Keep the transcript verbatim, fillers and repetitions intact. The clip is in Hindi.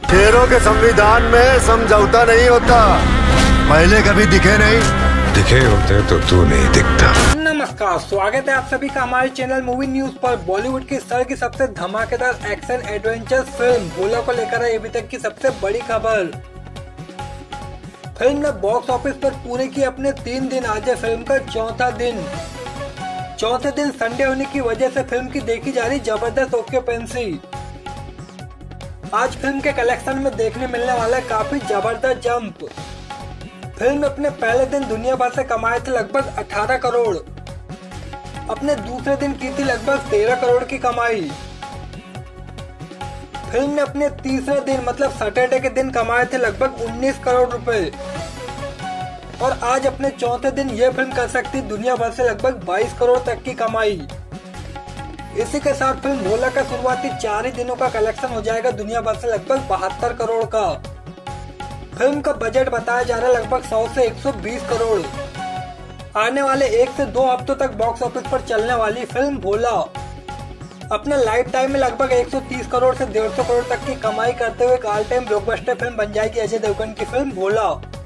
शेरों के संविधान में समझौता नहीं होता। पहले कभी दिखे नहीं, दिखे होते तो तू नहीं दिखता। नमस्कार, स्वागत है आप सभी का हमारे चैनल मूवी न्यूज पर। बॉलीवुड की इस तरह की सबसे धमाकेदार एक्शन एडवेंचर फिल्म भोला को लेकर आई अभी तक की सबसे बड़ी खबर। फिल्म ने बॉक्स ऑफिस पर पूरे किए अपने तीन दिन। आज है फिल्म का चौथा दिन। चौथे दिन संडे होने की वजह से फिल्म की देखी जा रही जबरदस्त ऑक्यूपेंसी। आज फिल्म के कलेक्शन में देखने मिलने वाला है काफी जबरदस्त जंप। फिल्म अपने पहले दिन दुनिया भर से कमाए थे लगभग अठारह करोड़। अपने दूसरे दिन की थी लगभग तेरह करोड़ की कमाई। फिल्म ने अपने तीसरे दिन मतलब सैटरडे के दिन कमाए थे लगभग उन्नीस करोड़ रुपए। और आज अपने चौथे दिन यह फिल्म कर सकती दुनिया भर से लगभग बाईस करोड़ तक की कमाई। इसी के साथ फिल्म भोला का शुरुआती चार ही दिनों का कलेक्शन हो जाएगा दुनिया भर से लगभग बहत्तर करोड़ का। फिल्म का बजट बताया जा रहा है लगभग सौ से एक सौ बीस करोड़। आने वाले एक से दो हफ्तों तक बॉक्स ऑफिस पर चलने वाली फिल्म भोला अपने लाइफ टाइम में लगभग एक सौ तीस करोड़ से डेढ़ सौ करोड़ तक की कमाई करते हुए एक ऑल टाइम ब्लॉकबस्टर फिल्म बन जाएगी अजय देवगन की फिल्म भोला।